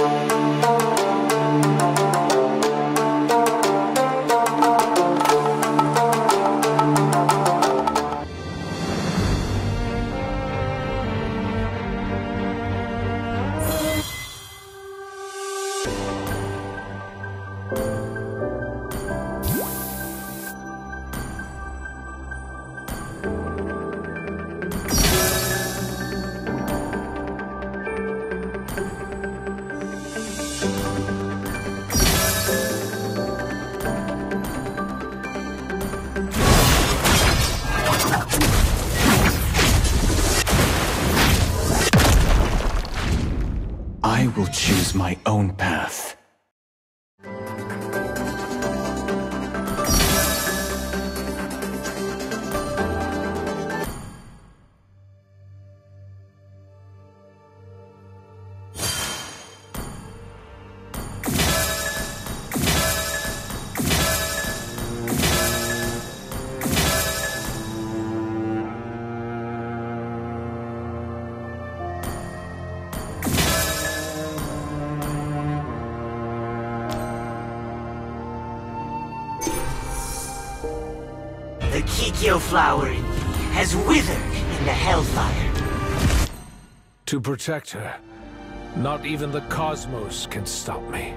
I will choose my own path. The Kikyo flower in me has withered in the Hellfire. To protect her, not even the cosmos can stop me.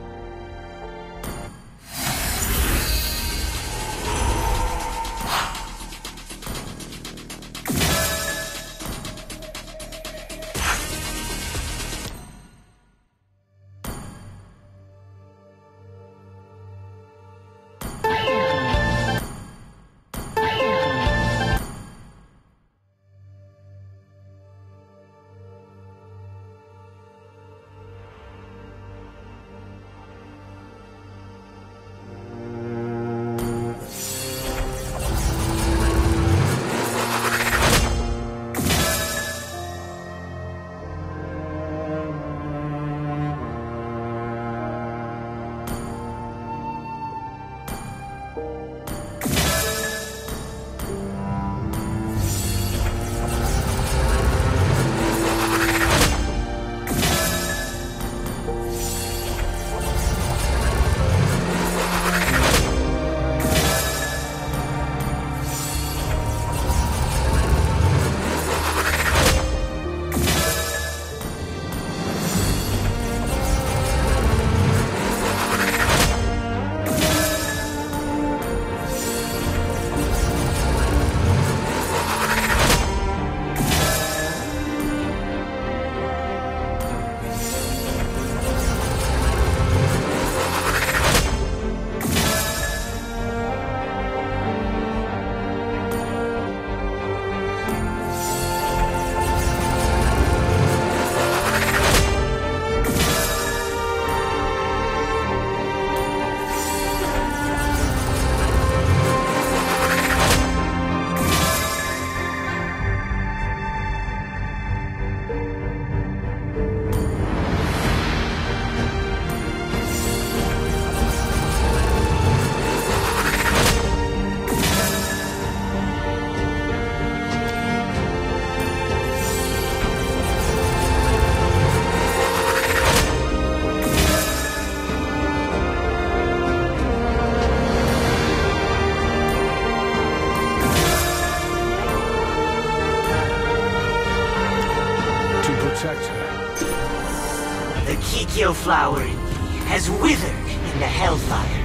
The Kikyo flower in me has withered in the Hellfire.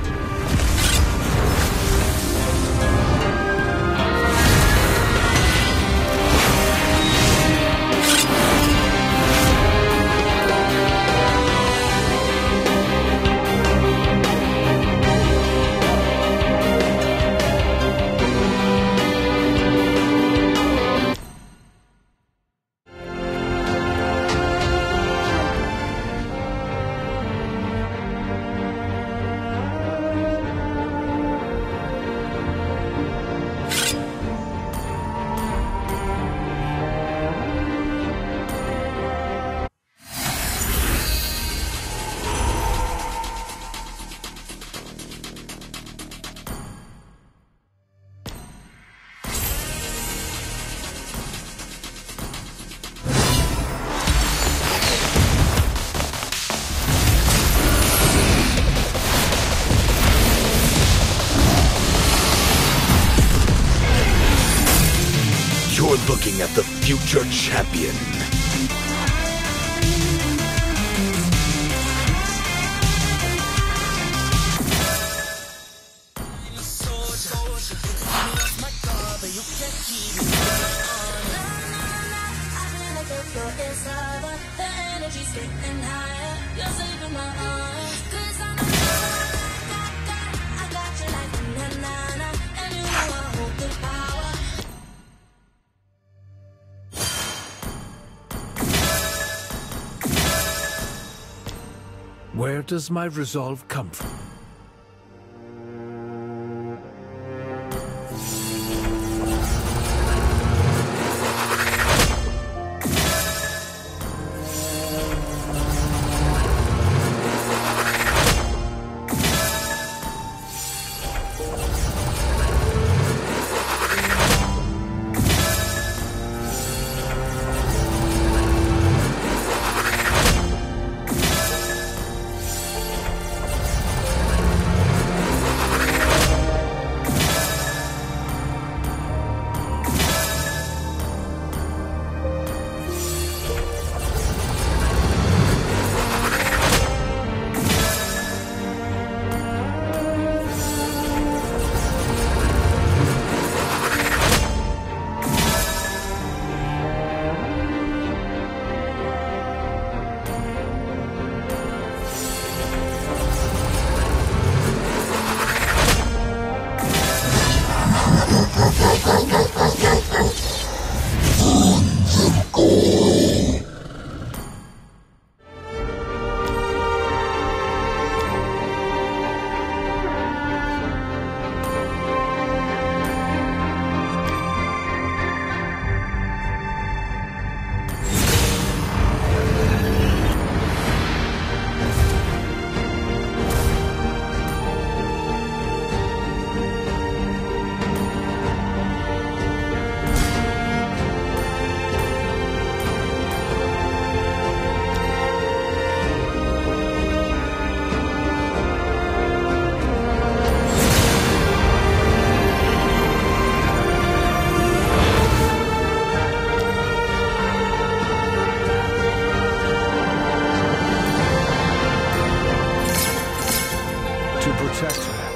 looking at the future champion. Where does my resolve come from? To protect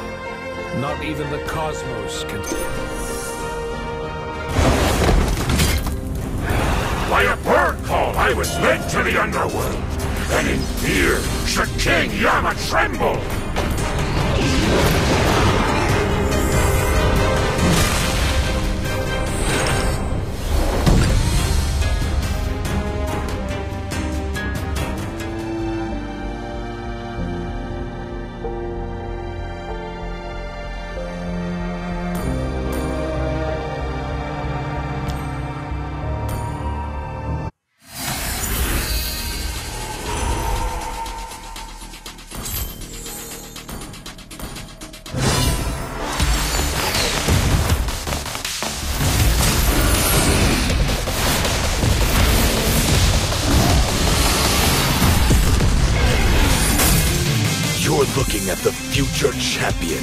her, not even the cosmos can... By a bird call, I was led to the underworld, and in fear should King Yama tremble! You're looking at the future champion.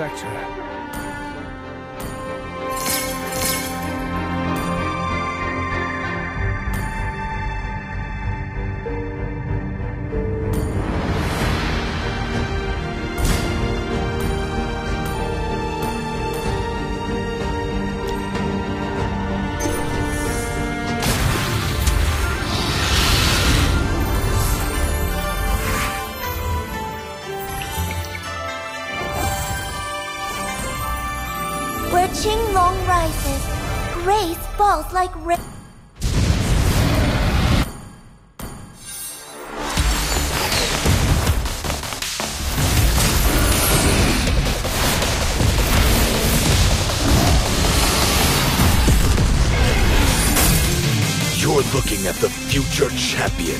protector. Where Qinglong rises, grace falls like rain. You're looking at the future champion.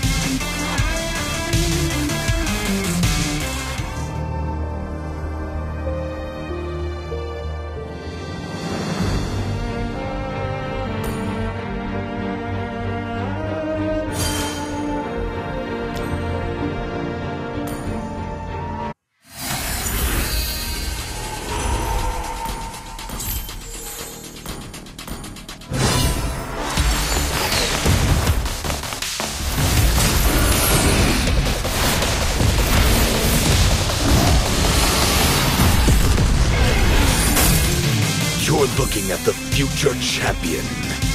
You're looking at the future champion.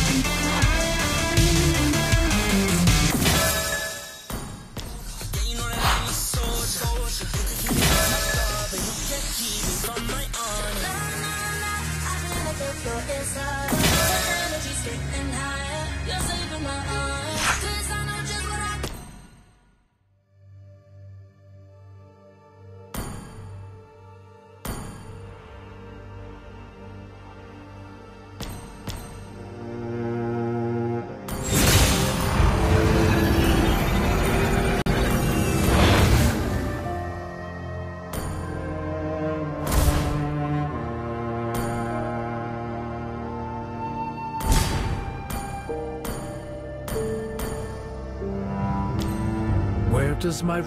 Where does my...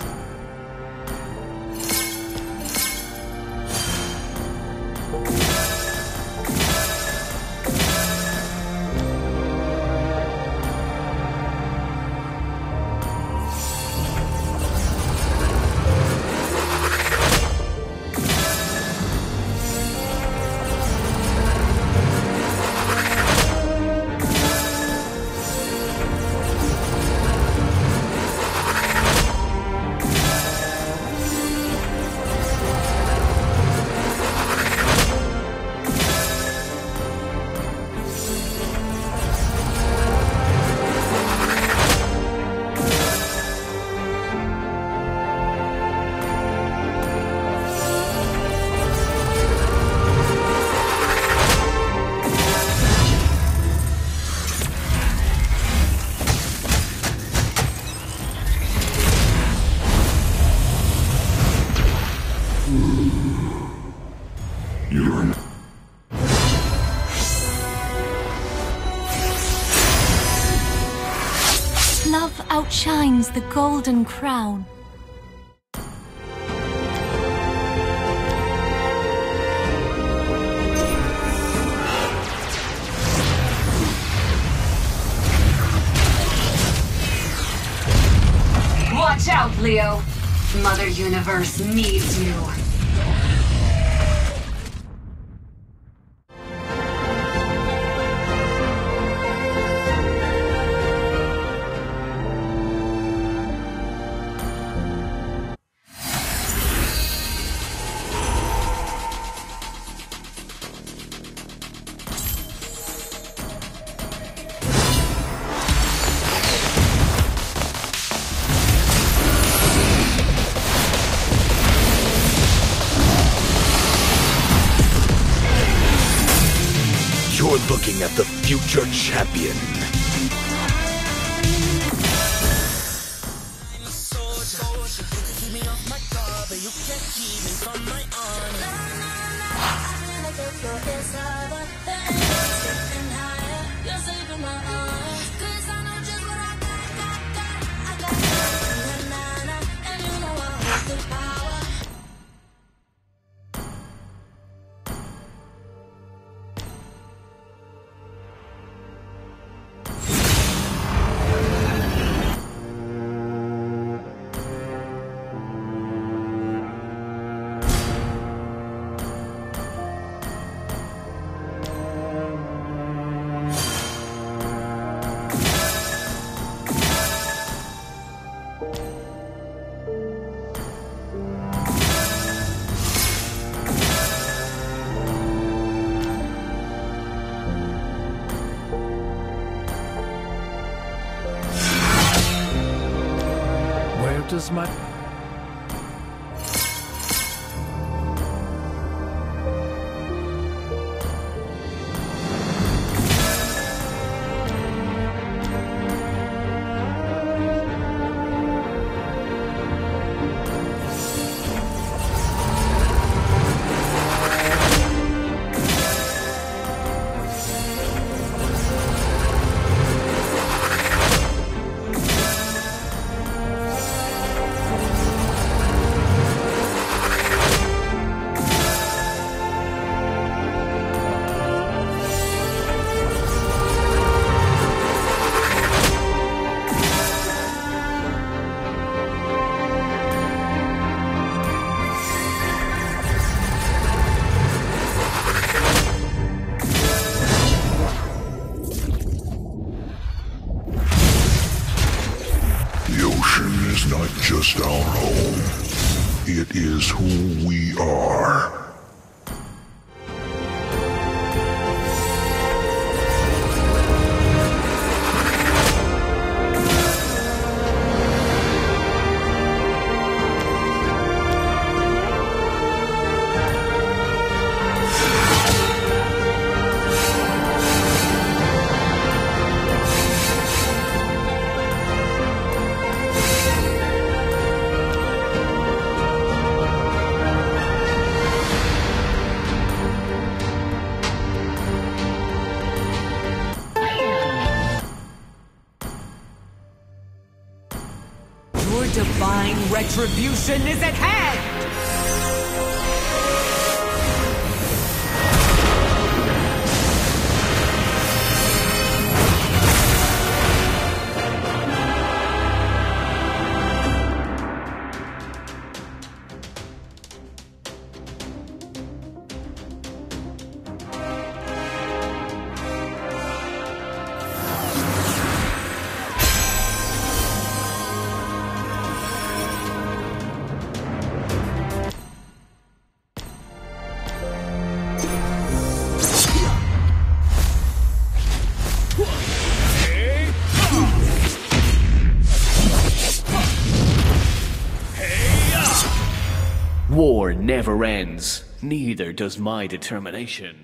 Love outshines the golden crown. Watch out, Leo. Mother Universe needs you. You're looking at the future champion. does my... Not just our home, it is who we are. Divine retribution is at hand! War never ends, neither does my determination.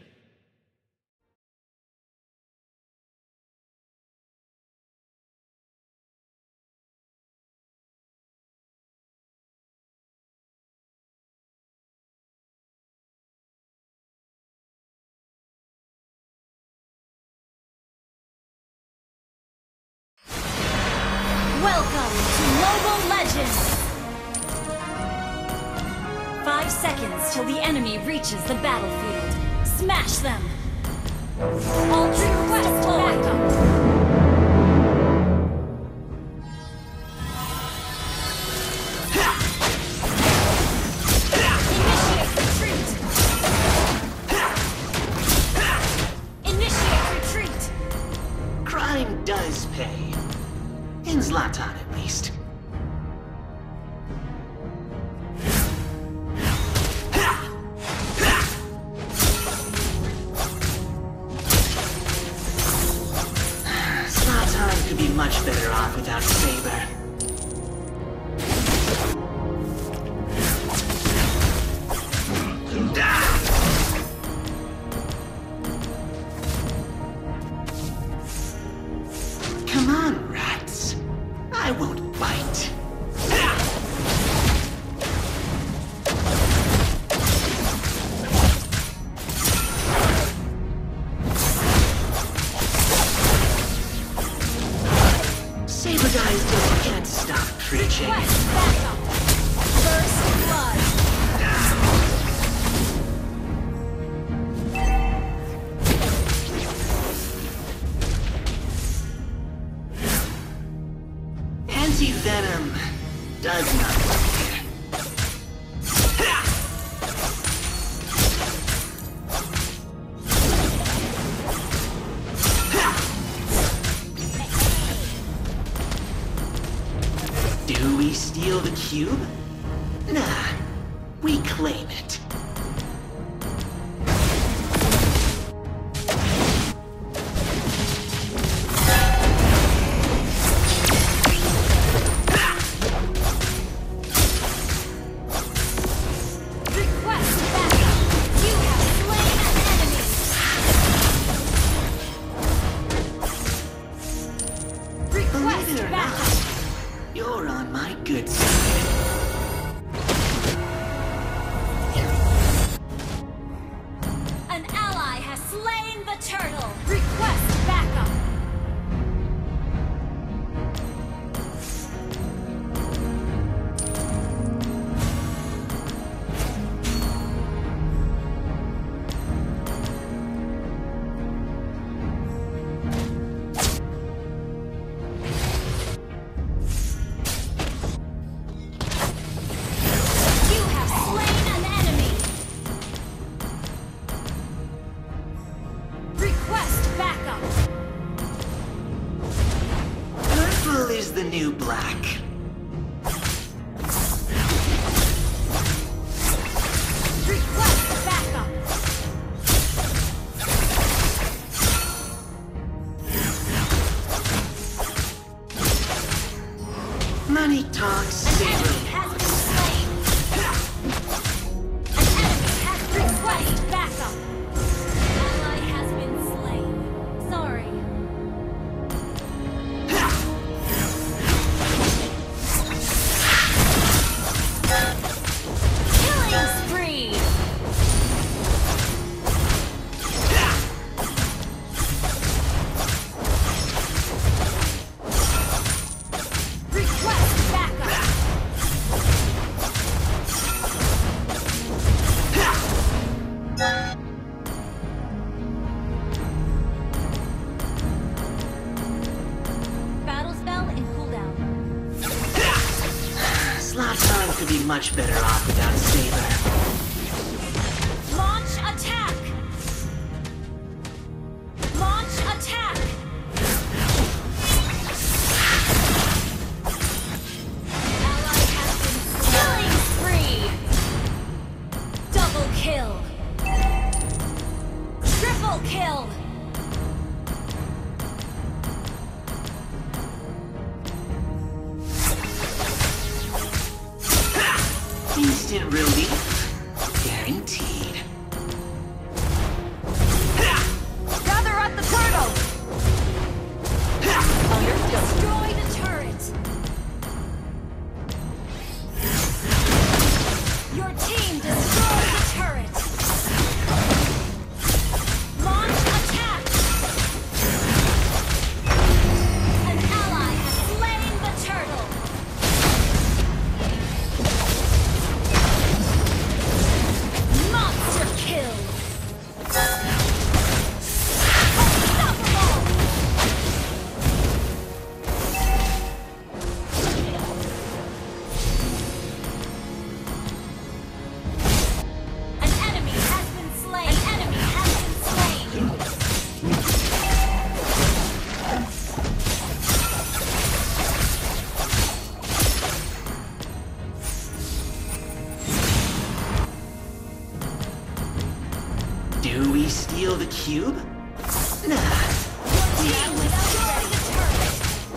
Welcome to Mobile Legends! 5 seconds till the enemy reaches the battlefield. Smash them! Ultra Quest backup! Crime does pay. In Zlatan, at least. Zlatan could be much better off without Saber. Come on, rats. I won't bite. Saber guys just can't stop preaching. First blood! Anti-venom does not work here. Do we steal the cube? Nah, we claim it. the turtle! Request backup! Is the new black. Request backup. Money talks, Saber. Has been slain. An enemy has request backup. Ally has been slain. Sorry. Could be much better off without Saber. Launch attack! Launch attack! Ally has been killing spree! Double kill! Triple kill! Instant relief, guaranteed. Gather at the turtle! Destroy the turret! Your team destroyed the turret! Launch attack! An ally has slain the turtle! Monster kill! Unstoppable! An enemy has been slain! An enemy has been slain! Do we steal the cube? Nah. Team destroy the turret!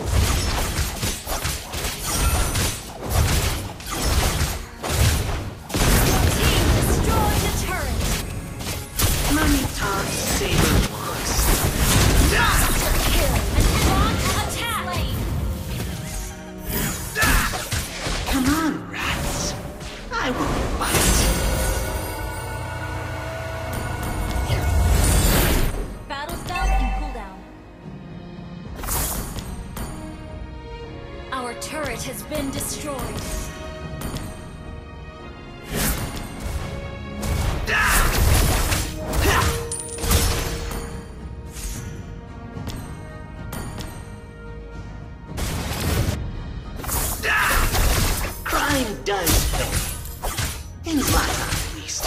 Team destroy the turret! Money talks, Saber walks. Monster kill! And launch attack! Come on, rats. I won't bite. Battle spell and cooldown. Our turret has been destroyed. Crime does pay. In Zlatan, at least.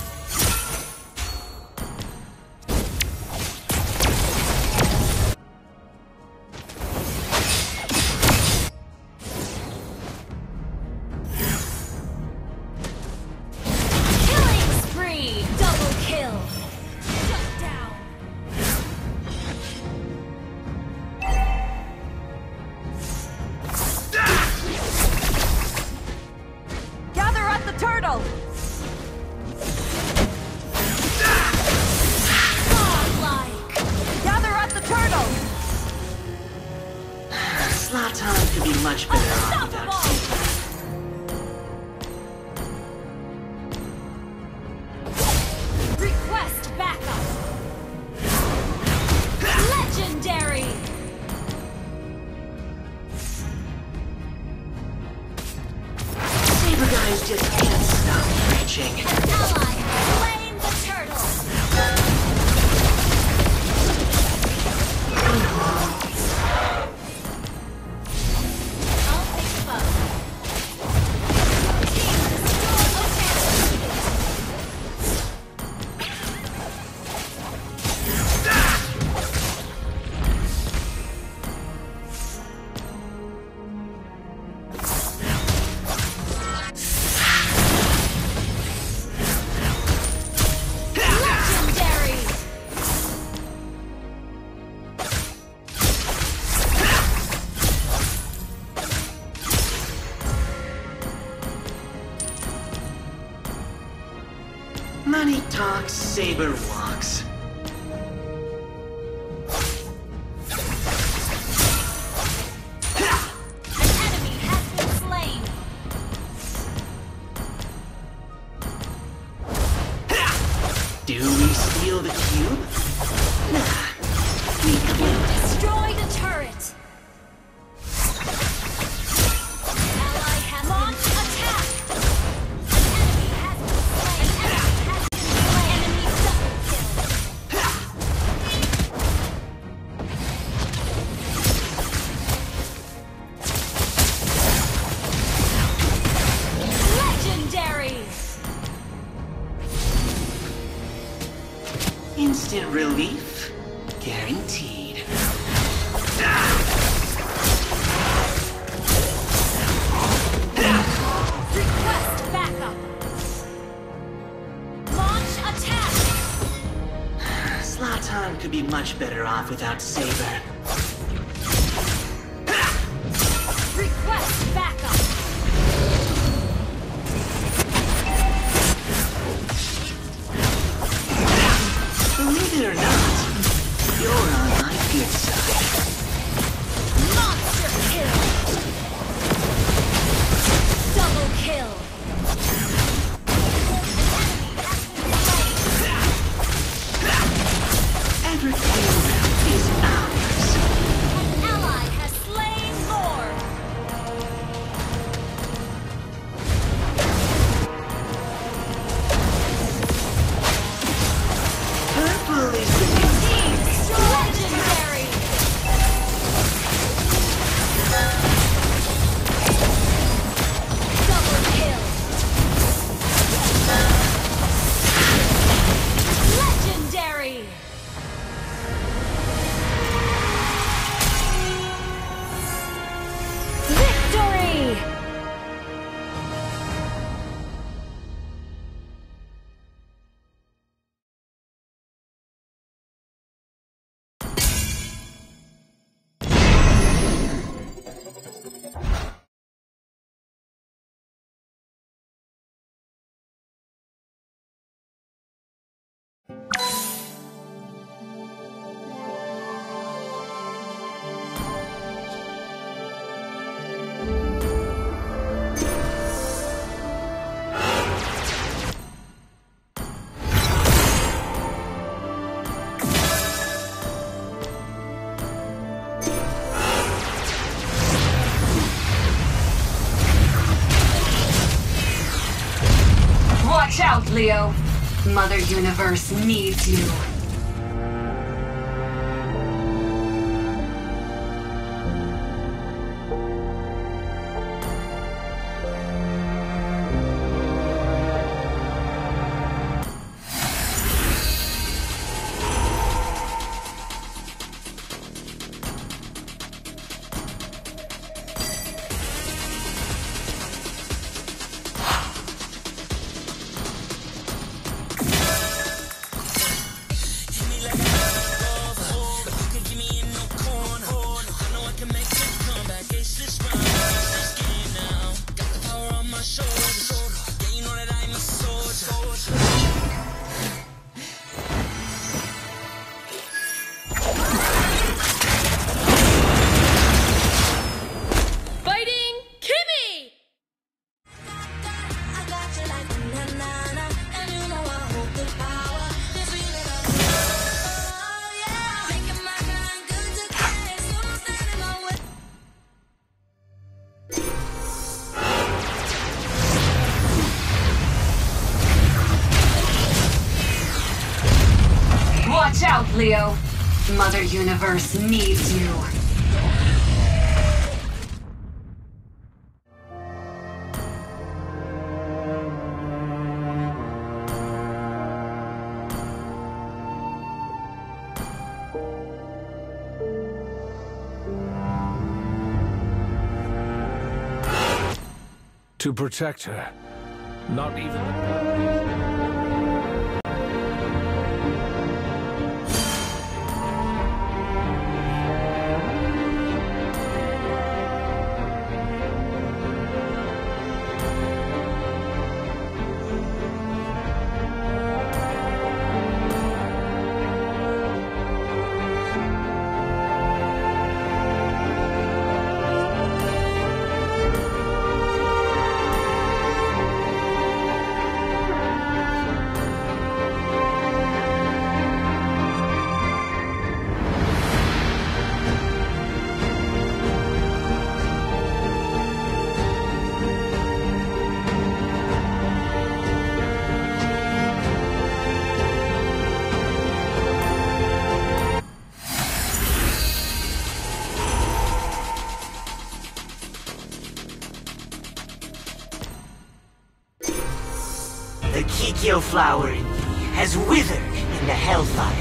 Killing spree! Double kill! Shut down! Gather at the turtle! Godlike! Gather at the turtle! Zlatan could be much better off without Unstoppable! Saber. Request backup! talks, Saber walks. An enemy has been slain. Do we steal the cube? Nah, we can't. Destroyed a turret. Ally has launched attack. An enemy has been slain. An enemy has been slain. Enemy double kill. Legendary. Instant relief, guaranteed. Request backup. Launch attack. Zlatan could be much better off without Saber. Request backup. Believe it or not, you're on my good side. Monster kill. Double kill. Everything is ours. An ally has slain Lord. Purple is the new Team legendary. Double kill. Legendary. Victory. Watch out, Leo. Mother Universe needs you. Fighting Kimmy! Watch out, Leo. Mother Universe needs you. To protect her, not even the... Kikyo flower in me has withered in the hellfire.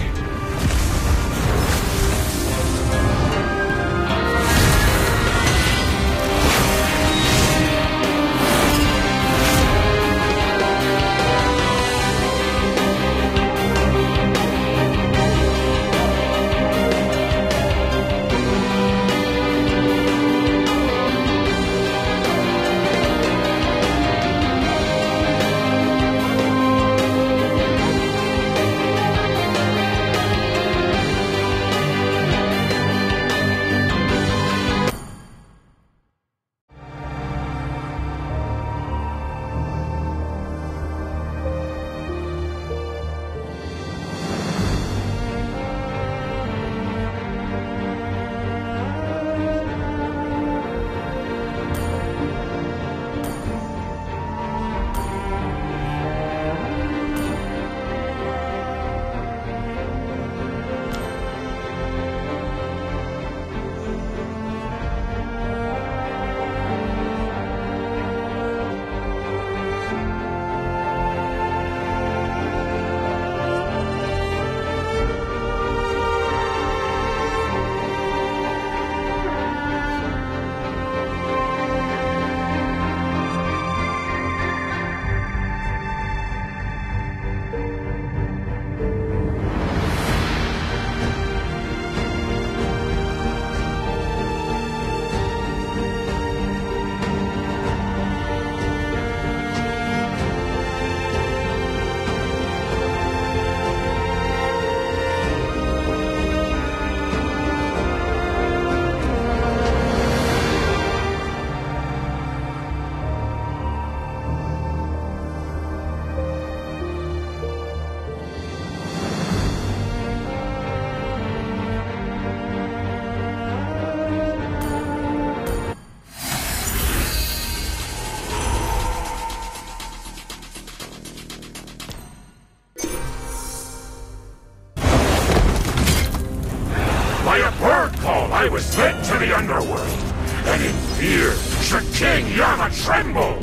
By a bird call, I was led to the underworld, and in fear should King Yama tremble!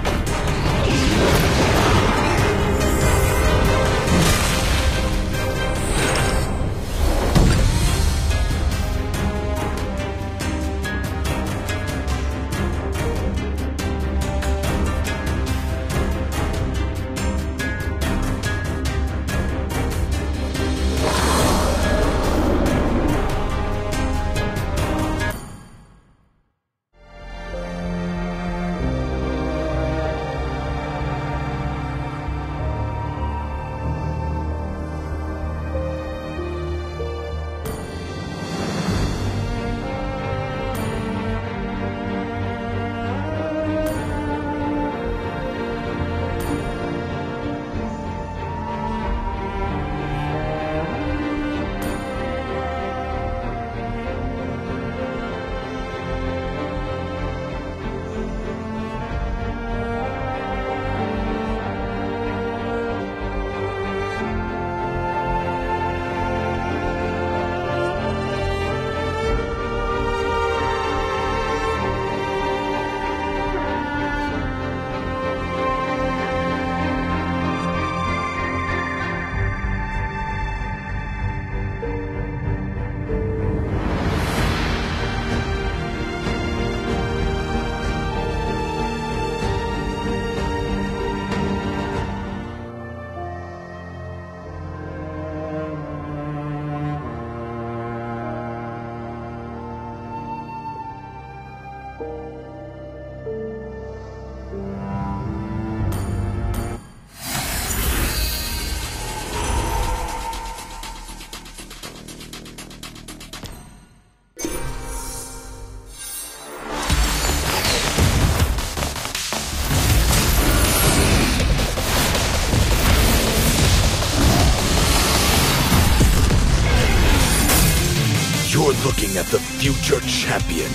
You're looking at the future champion.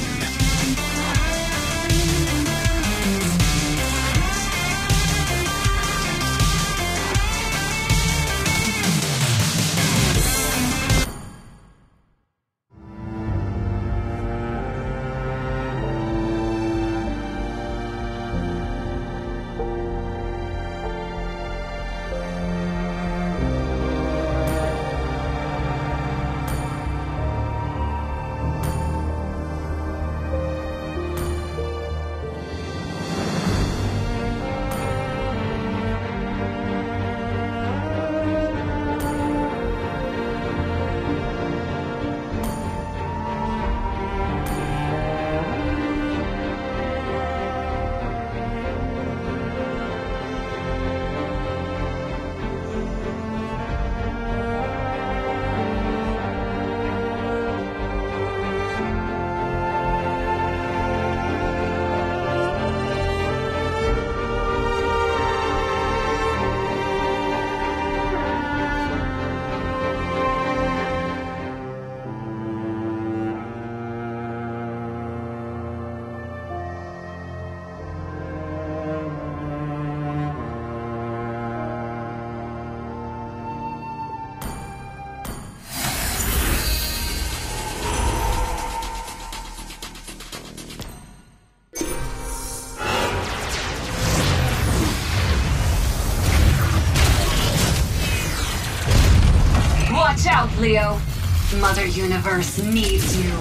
Leo. Mother Universe needs you.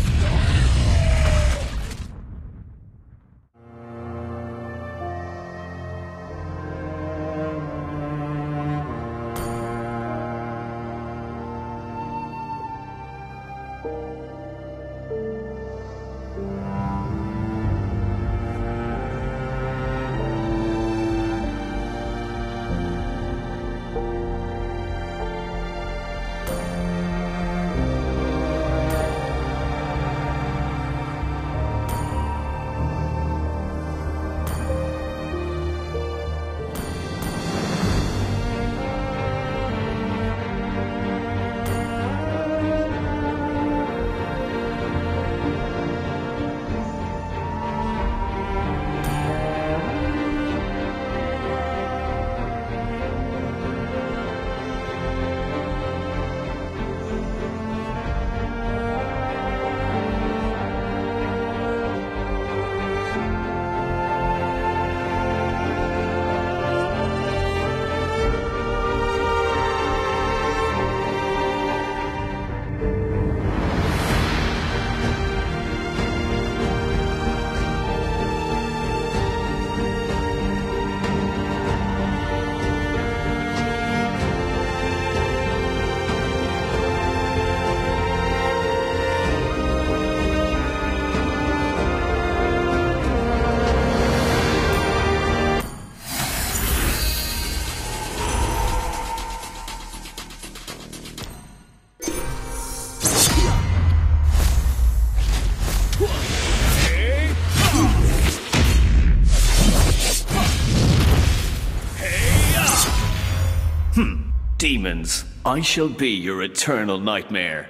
Demons, I shall be your eternal nightmare.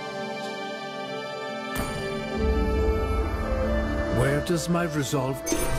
Where does my resolve...